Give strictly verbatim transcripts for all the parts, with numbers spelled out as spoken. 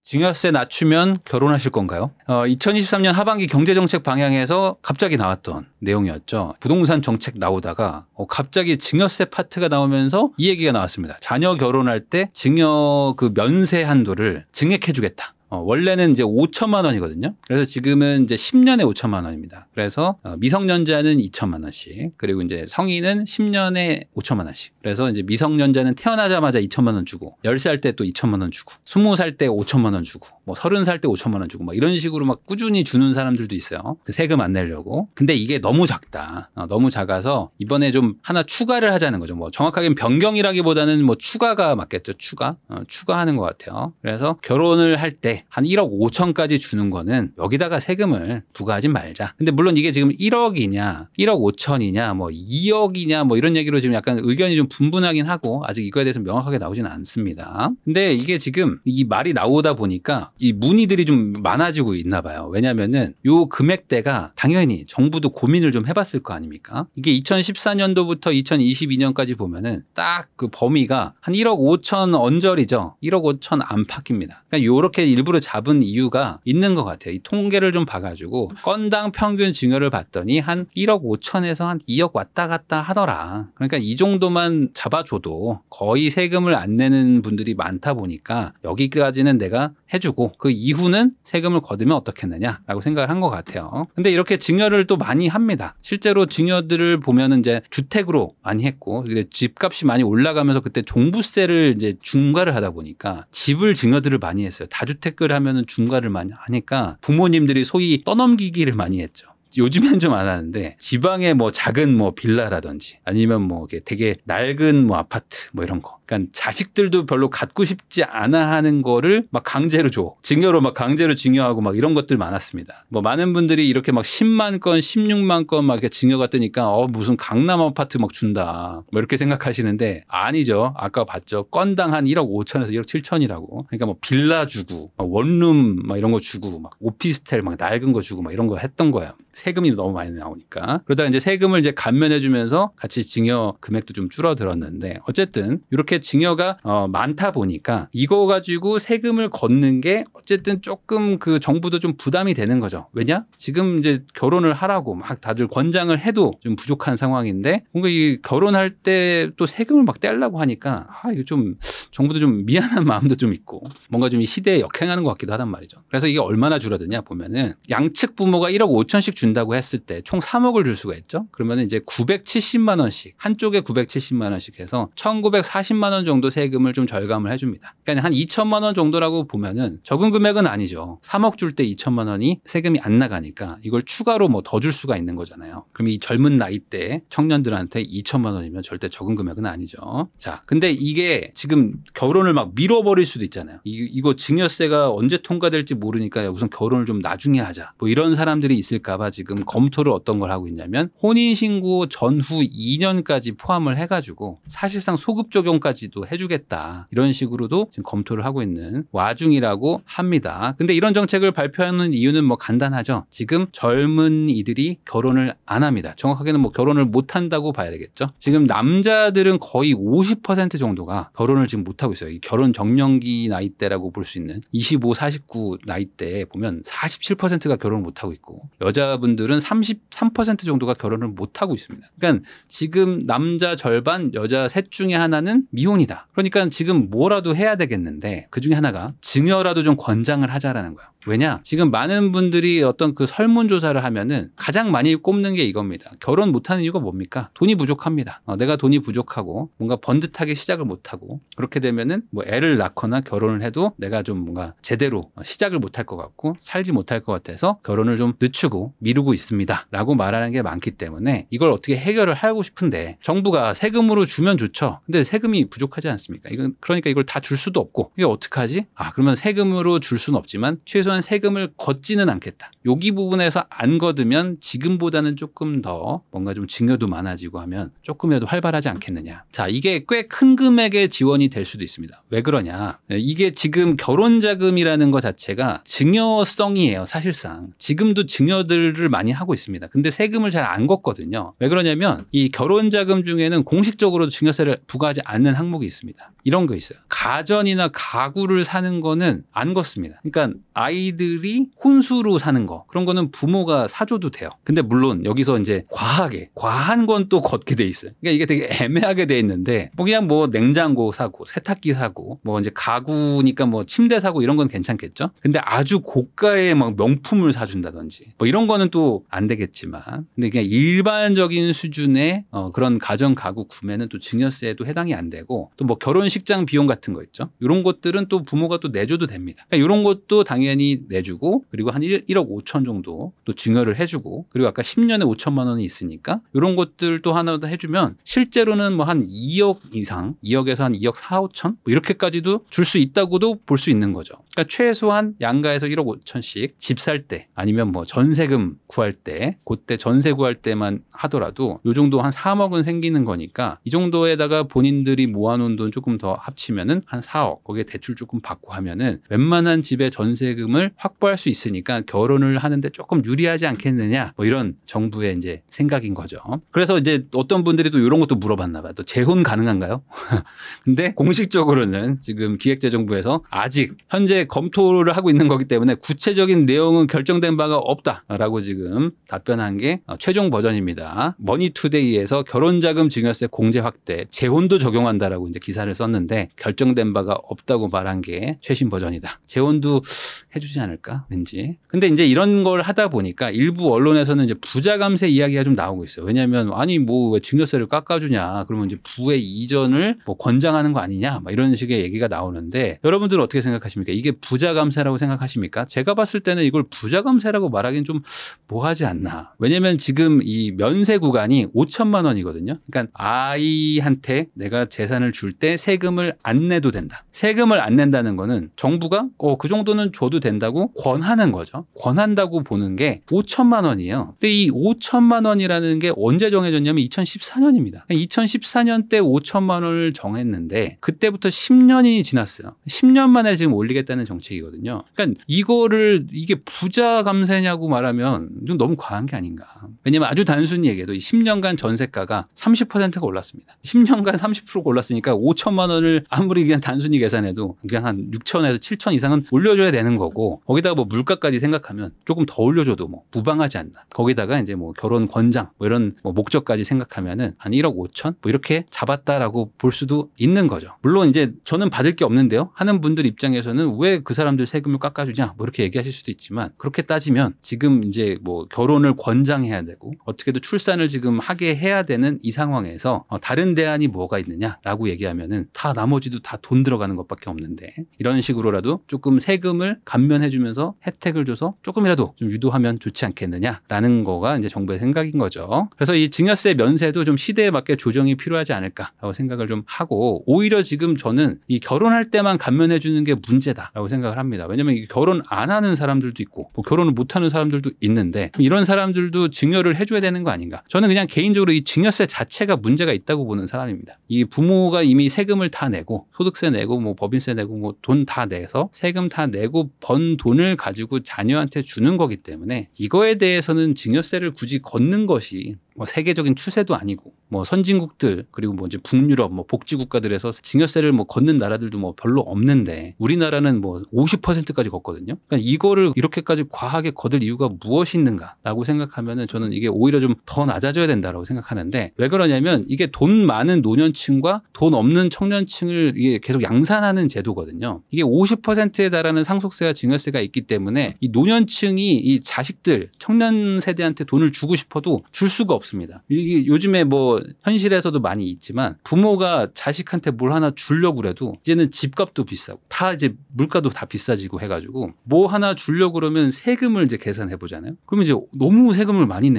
증여세 낮추면 결혼하실 건가요? 어, 이천이십삼 년 하반기 경제정책 방향에서 갑자기 나왔던 내용이었죠. 부동산 정책 나오다가 어, 갑자기 증여세 파트가 나오면서 이 얘기가 나왔습니다. 자녀 결혼할 때 증여 그 면세 한도를 증액해 주겠다. 어, 원래는 이제 오천만 원이거든요. 그래서 지금은 이제 십 년에 오천만 원입니다. 그래서 어, 미성년자는 이천만 원씩, 그리고 이제 성인은 십 년에 오천만 원씩. 그래서 이제 미성년자는 태어나자마자 이천만 원 주고, 열 살 때 또 이천만 원 주고, 스무 살 때 오천만 원 주고, 뭐 서른 살 때 오천만 원 주고, 막 이런 식으로 막 꾸준히 주는 사람들도 있어요. 그 세금 안 내려고. 근데 이게 너무 작다. 어, 너무 작아서 이번에 좀 하나 추가를 하자는 거죠. 뭐 정확하게는 변경이라기보다는 뭐 추가가 맞겠죠. 추가. 어, 추가하는 것 같아요. 그래서 결혼을 할 때 한 일억 오천까지 주는 거는 여기다가 세금을 부과하지 말자. 근데 물론 이게 지금 일억이냐, 일억 오천이냐, 뭐 이억이냐, 뭐 이런 얘기로 지금 약간 의견이 좀 분분하긴 하고 아직 이거에 대해서 명확하게 나오지는 않습니다. 근데 이게 지금 이 말이 나오다 보니까 이 문의들이 좀 많아지고 있나 봐요. 왜냐면은 요 금액대가 당연히 정부도 고민을 좀 해봤을 거 아닙니까? 이게 이천십사 년도부터 이천이십이 년까지 보면은 딱 그 범위가 한 일억 오천 언저리죠. 일억 오천 안팎입니다. 그러니까 요렇게 일부러 잡은 이유가 있는 것 같아요. 이 통계를 좀 봐가지고 건당 평균 증여를 봤더니 한 일억 오천에서 한 이억 왔다 갔다 하더라. 그러니까 이 정도만 잡아줘도 거의 세금을 안 내는 분들이 많다 보니까 여기까지는 내가 해주고 그 이후는 세금을 거두면 어떻겠느냐라고 생각을 한 것 같아요. 근데 이렇게 증여를 또 많이 합니다. 실제로 증여들을 보면은 이제 주택으로 많이 했고, 근데 집값이 많이 올라가면서 그때 종부세를 이제 중과를 하다 보니까 집을 증여들을 많이 했어요. 다주택을 하면은 중과를 많이 하니까 부모님들이 소위 떠넘기기를 많이 했죠. 요즘엔 좀 안 하는데 지방에 뭐 작은 뭐 빌라라든지 아니면 뭐 되게 낡은 뭐 아파트 뭐 이런 거. 그러니까 자식들도 별로 갖고 싶지 않아 하는 거를 막 강제로 줘. 증여로 막 강제로 증여하고 막 이런 것들 많았습니다. 뭐 많은 분들이 이렇게 막 십만 건, 십육만 건 막 이렇게 증여가 뜨니까 어 무슨 강남 아파트 막 준다. 뭐 이렇게 생각하시는데 아니죠. 아까 봤죠. 건당 한 일억 오천에서 일억 칠천이라고. 그러니까 뭐 빌라 주고 막 원룸 막 이런 거 주고 막 오피스텔 막 낡은 거 주고 막 이런 거 했던 거예요. 세금이 너무 많이 나오니까. 그러다 이제 세금을 이제 감면해 주면서 같이 증여 금액도 좀 줄어들었는데 어쨌든 이렇게 증여가 어 많다 보니까 이거 가지고 세금을 걷는 게 어쨌든 조금 그 정부도 좀 부담이 되는 거죠. 왜냐? 지금 이제 결혼을 하라고 막 다들 권장을 해도 좀 부족한 상황인데 뭔가 이 결혼할 때 또 세금을 막 떼려고 하니까 아 이거 좀 정부도 좀 미안한 마음도 좀 있고 뭔가 좀 이 시대에 역행하는 것 같기도 하단 말이죠. 그래서 이게 얼마나 줄어드냐 보면은 양측 부모가 일억 오천씩 준다고 했을 때 총 삼억을 줄 수가 있죠. 그러면 이제 구백칠십만 원씩 한쪽에 구백칠십만 원씩 해서 천구백사십만 원 정도 세금을 좀 절감을 해줍니다. 그러니까 한 이천만 원 정도라고 보면은 적은 금액은 아니죠. 삼억 줄 때 이천만 원이 세금이 안 나가니까 이걸 추가로 뭐 더 줄 수가 있는 거잖아요. 그럼 이 젊은 나이대 청년들한테 이천만 원이면 절대 적은 금액은 아니죠. 자, 근데 이게 지금 결혼을 막 밀어버릴 수도 있잖아요. 이, 이거 증여세가 언제 통과될지 모르니까 우선 결혼을 좀 나중에 하자. 뭐 이런 사람들이 있을까봐 지금 검토를 어떤 걸 하고 있냐면 혼인신고 전후 이 년까지 포함을 해가지고 사실상 소급 적용까지도 해주겠다. 이런 식으로도 지금 검토를 하고 있는 와중이라고 합니다. 근데 이런 정책을 발표하는 이유는 뭐 간단하죠. 지금 젊은 이들이 결혼을 안 합니다. 정확하게는 뭐 결혼을 못 한다고 봐야 되겠죠. 지금 남자들은 거의 오십 퍼센트 정도가 결혼을 지금 못 하고 있어요. 이 결혼 정년기 나이대라고 볼 수 있는 이십오, 사십구 나이대에 보면 사십칠 퍼센트가 결혼을 못 하고 있고 여자분들은 삼십삼 퍼센트 정도가 결혼을 못 하고 있습니다. 그러니까 지금 남자 절반, 여자 셋 중에 하나는 미혼이다. 그러니까 지금 뭐라도 해야 되겠는데 그 중에 하나가 증여라도 좀 권장을 하자라는 거예요. 왜냐? 지금 많은 분들이 어떤 그 설문조사를 하면은 가장 많이 꼽는 게 이겁니다. 결혼 못하는 이유가 뭡니까? 돈이 부족합니다. 어, 내가 돈이 부족하고 뭔가 번듯하게 시작을 못하고 그렇게 되면은 뭐 애를 낳거나 결혼을 해도 내가 좀 뭔가 제대로 시작을 못할 것 같고 살지 못할 것 같아서 결혼을 좀 늦추고 미루고 있습니다. 라고 말하는 게 많기 때문에 이걸 어떻게 해결을 하고 싶은데 정부가 세금으로 주면 좋죠. 근데 세금이 부족하지 않습니까? 이건 그러니까 이걸 다 줄 수도 없고 이게 어떡하지? 아 그러면 세금으로 줄 수는 없지만 최소한 최소한 세금을 걷지는 않겠다. 여기 부분에서 안 걷으면 지금보다는 조금 더 뭔가 좀 증여도 많아지고 하면 조금이라도 활발하지 않겠느냐. 자, 이게 꽤 큰 금액의 지원이 될 수도 있습니다. 왜 그러냐. 이게 지금 결혼자금이라는 것 자체가 증여성이에요. 사실상. 지금도 증여들을 많이 하고 있습니다. 근데 세금을 잘 안 걷거든요. 왜 그러냐면 이 결혼자금 중에는 공식적으로 증여세를 부과하지 않는 항목이 있습니다. 이런 거 있어요. 가전이나 가구를 사는 거는 안 걷습니다. 그러니까 아이들이 혼수로 사는 거 그런 거는 부모가 사줘도 돼요. 근데 물론 여기서 이제 과하게 과한 건 또 걷게 돼 있어요. 그러니까 이게 되게 애매하게 돼 있는데 뭐 그냥 뭐 냉장고 사고 세탁기 사고 뭐 이제 가구니까 뭐 침대 사고 이런 건 괜찮겠죠. 근데 아주 고가의 막 명품을 사준다든지 뭐 이런 거는 또 안 되겠지만 근데 그냥 일반적인 수준의 어 그런 가전 가구 구매는 또 증여세에도 해당이 안 되고 또 뭐 결혼식장 비용 같은 거 있죠. 이런 것들은 또 부모가 또 내줘도 됩니다. 그러니까 이런 것도 당연히 내주고 그리고 한 일억 오천 정도 또 증여를 해주고 그리고 아까 십 년에 오천만 원이 있으니까 이런 것들도 하나 더 해주면 실제로는 뭐 한 이억 이상 이억에서 한 이억 사오천 뭐 이렇게까지도 줄 수 있다고도 볼 수 있는 거죠. 그러니까 최소한 양가에서 일억 오천씩 집 살 때 아니면 뭐 전세금 구할 때 그때 전세 구할 때만 하더라도 요 정도 한 삼억은 생기는 거니까 이 정도에다가 본인들이 모아놓은 돈 조금 더 합치면은 한 사억 거기에 대출 조금 받고 하면은 웬만한 집의 전세금을 확보할 수 있으니까 결혼을 하는데 조금 유리하지 않겠느냐 뭐 이런 정부의 이제 생각인 거죠. 그래서 이제 어떤 분들이 또 이런 것도 물어봤나 봐요. 또 재혼 가능한가요? 근데 공식적으로는 지금 기획재정부에서 아직 현재 검토를 하고 있는 거기 때문에 구체적인 내용은 결정된 바가 없다라고 지금 답변한 게 최종 버전입니다. 머니투데이에서 결혼자금 증여세 공제 확대, 재혼도 적용한다라고 이제 기사를 썼는데 결정된 바가 없다고 말한 게 최신 버전이다. 재혼도 해주지 않을까 왠지. 근데 이제 이런 걸 하다 보니까 일부 언론에서는 이제 부자 감세 이야기가 좀 나오고 있어요. 왜냐하면 아니 뭐 왜 증여세를 깎아주냐 그러면 이제 부의 이전을 뭐 권장하는 거 아니냐 막 이런 식의 얘기가 나오는데 여러분들은 어떻게 생각하십니까? 이게 부자 감세라고 생각하십니까? 제가 봤을 때는 이걸 부자 감세라고 말하기는 좀 뭐하지 않나. 왜냐하면 지금 이 면세 구간이 오천만 원이거든요. 그러니까 아이한테 내가 재산을 줄 때 세금을 안 내도 된다. 세금을 안 낸다는 거는 정부가 어, 그 정도는 줘도 된다고 권하는 거죠. 권한다고 보는 게 오천만 원이에요. 근데 이 오천만 원이라는 게 언제 정해졌냐면 이천십사 년입니다. 이천십사 년 때 오천만 원을 정했는데 그때부터 십 년이 지났어요. 십 년 만에 지금 올리겠다는 정책이거든요. 그러니까 이거를 이게 부자 감세냐고 말하면 좀 너무 과한 게 아닌가. 왜냐하면 아주 단순히 얘기해도 이 십 년간 전세가가 삼십 퍼센트가 올랐습니다. 십 년간 삼십 퍼센트가 올랐으니까 오천만 원을 아무리 그냥 단순히 계산해도 그냥 한 육천에서 칠천 이상은 올려줘야 되는 거고 거기다가 뭐 물가까지 생각하면 조금 더 올려줘도 뭐 무방하지 않나. 거기다가 이제 뭐 결혼 권장 뭐 이런 뭐 목적까지 생각하면은 한 일억 오천 뭐 이렇게 잡았다라고 볼 수도 있는 거죠. 물론 이제 저는 받을 게 없는데요. 하는 분들 입장에서는 왜 그 사람들 세금을 깎아주냐 뭐 이렇게 얘기하실 수도 있지만 그렇게 따지면 지금 이제 뭐 결혼을 권장해야 되고 어떻게든 출산을 지금 하게 해야 되는 이 상황에서 다른 대안이 뭐가 있느냐라고 얘기하면은 다 나머지도 다 돈 들어가는 것밖에 없는데 이런 식으로라도 조금 세금을 감면해주면서 혜택을 줘서 조금이라도 좀 유도하면 좋지 않겠느냐라는 거가 이제 정부의 생각인 거죠. 그래서 이 증여세 면세도 좀 시대에 맞게 조정이 필요하지 않을까라고 생각을 좀 하고 오히려 지금 저는 이 결혼할 때만 감면해주는 게 문제다라고 생각을 합니다. 왜냐하면 결혼 안 하는 사람들도 있고 뭐 결혼을 못 하는 사람들도 있는데 이런 사람들도 증여를 해줘야 되는 거 아닌가. 저는 그냥 개인적으로 이 증여세 자체가 문제가 있다고 보는 사람입니다. 이 부모가 이미 세금을 다 내고 소득세 내고 뭐 법인세 내고 뭐 돈 다 내서 세금 다 내고 번 돈을 가지고 자녀한테 주는 거기 때문에 이거에 대해서는 증여세를 굳이 걷는 것이 뭐 세계적인 추세도 아니고 뭐 선진국들 그리고 뭐 이제 북유럽 뭐 복지 국가들에서 증여세를 뭐 걷는 나라들도 뭐 별로 없는데 우리나라는 뭐 오십 퍼센트까지 걷거든요. 그러니까 이거를 이렇게까지 과하게 걷을 이유가 무엇이 있는가라고 생각하면은 저는 이게 오히려 좀 더 낮아져야 된다라고 생각하는데 왜 그러냐면 이게 돈 많은 노년층과 돈 없는 청년층을 이게 계속 양산하는 제도거든요. 이게 오십 퍼센트에 달하는 상속세와 증여세가 있기 때문에 이 노년층이 이 자식들 청년 세대한테 돈을 주고 싶어도 줄 수가 없어요. 없습니다. 이게 요즘에 뭐 현실에서도 많이 있지만 부모가 자식한테 뭘 하나 주려고 그래도 이제는 집값도 비싸고 다 이제 물가도 다 비싸지고 해가지고 뭐 하나 주려고 그러면 세금을 이제 계산해 보잖아요. 그러면 이제 너무 세금을 많이 냅니다.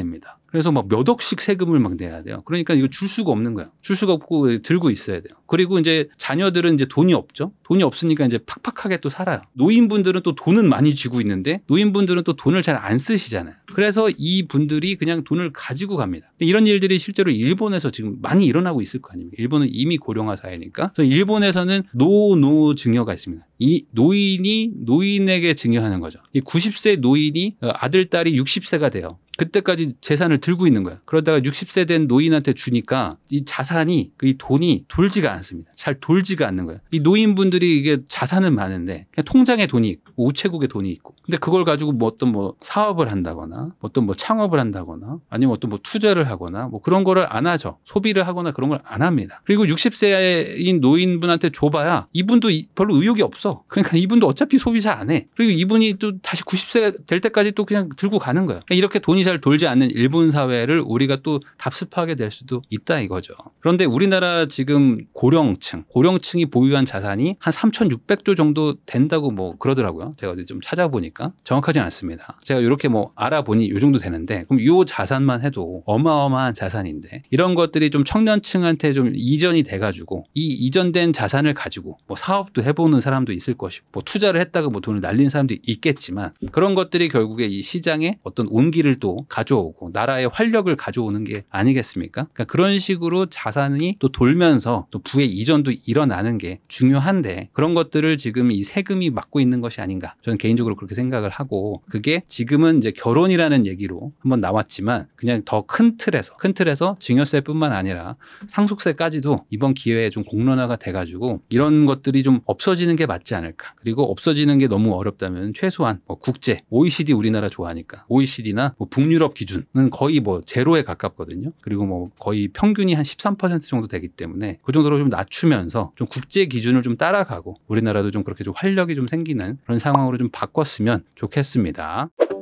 그래서 막 몇 억씩 세금을 막 내야 돼요. 그러니까 이거 줄 수가 없는 거예요. 줄 수가 없고 들고 있어야 돼요. 그리고 이제 자녀들은 이제 돈이 없죠. 돈이 없으니까 이제 팍팍하게 또 살아요. 노인분들은 또 돈은 많이 쥐고 있는데 노인분들은 또 돈을 잘 안 쓰시잖아요. 그래서 이 분들이 그냥 돈을 가지고 갑니다. 이런 일들이 실제로 일본에서 지금 많이 일어나고 있을 거 아닙니까? 일본은 이미 고령화 사회니까. 그래서 일본에서는 노노 증여가 있습니다. 이 노인이 노인에게 증여하는 거죠. 이 구십 세 노인이 아들, 딸이 육십 세가 돼요. 그때까지 재산을 들고 있는 거야. 그러다가 육십 세 된 노인한테 주니까 이 자산이, 이 돈이 돌지가 않습니다. 잘 돌지가 않는 거예요. 이 노인분들이 이게 자산은 많은데 그냥 통장에 돈이 있고 우체국에 돈이 있고 근데 그걸 가지고 뭐 어떤 뭐 사업을 한다거나 어떤 뭐 창업을 한다거나 아니면 어떤 뭐 투자를 하거나 뭐 그런 거를 안 하죠. 소비를 하거나 그런 걸 안 합니다. 그리고 육십 세인 노인분한테 줘봐야 이분도 별로 의욕이 없어. 그러니까 이분도 어차피 소비 잘 안 해. 그리고 이분이 또 다시 구십 세가 될 때까지 또 그냥 들고 가는 거예요. 이렇게 돈이 잘 돌지 않는 일본 사회를 우리가 또 답습하게 될 수도 있다 이거죠. 그런데 우리나라 지금 고령층, 고령층이 보유한 자산이 한 삼천육백 조 정도 된다고 뭐 그러더라고요. 제가 어디 좀 찾아보니까 정확하진 않습니다. 제가 이렇게 뭐 알아보니 이 정도 되는데 그럼 이 자산만 해도 어마어마한 자산인데 이런 것들이 좀 청년층한테 좀 이전이 돼가지고 이 이전된 자산을 가지고 뭐 사업도 해보는 사람도 있을 것이고 뭐 투자를 했다가 뭐 돈을 날린 사람도 있겠지만 그런 것들이 결국에 이 시장에 어떤 온기를 또 가져오고 나라의 활력을 가져오는 게 아니겠습니까? 그러니까 그런 식으로 자산이 또 돌면서 또 부의 이전도 일어나는 게 중요한데 그런 것들을 지금 이 세금이 막고 있는 것이 아닌가 저는 개인적으로 그렇게 생각을 하고 그게 지금은 이제 결혼이라는 얘기로 한번 나왔지만 그냥 더 큰 틀에서 큰 틀에서 증여세뿐만 아니라 상속세까지도 이번 기회에 좀 공론화가 돼가지고 이런 것들이 좀 없어지는 게 맞지 않을까. 그리고 없어지는 게 너무 어렵다면 최소한 뭐 국제 오이시디 우리나라 좋아하니까 오이시디나 뭐 북유럽 기준은 거의 뭐 제로에 가깝거든요. 그리고 뭐 거의 평균이 한 십삼 퍼센트 정도 되기 때문에 그 정도로 좀 낮추면서 좀 국제 기준을 좀 따라가고 우리나라도 좀 그렇게 좀 활력이 좀 생기는 그런 상황으로 좀 바꿨으면 좋겠습니다.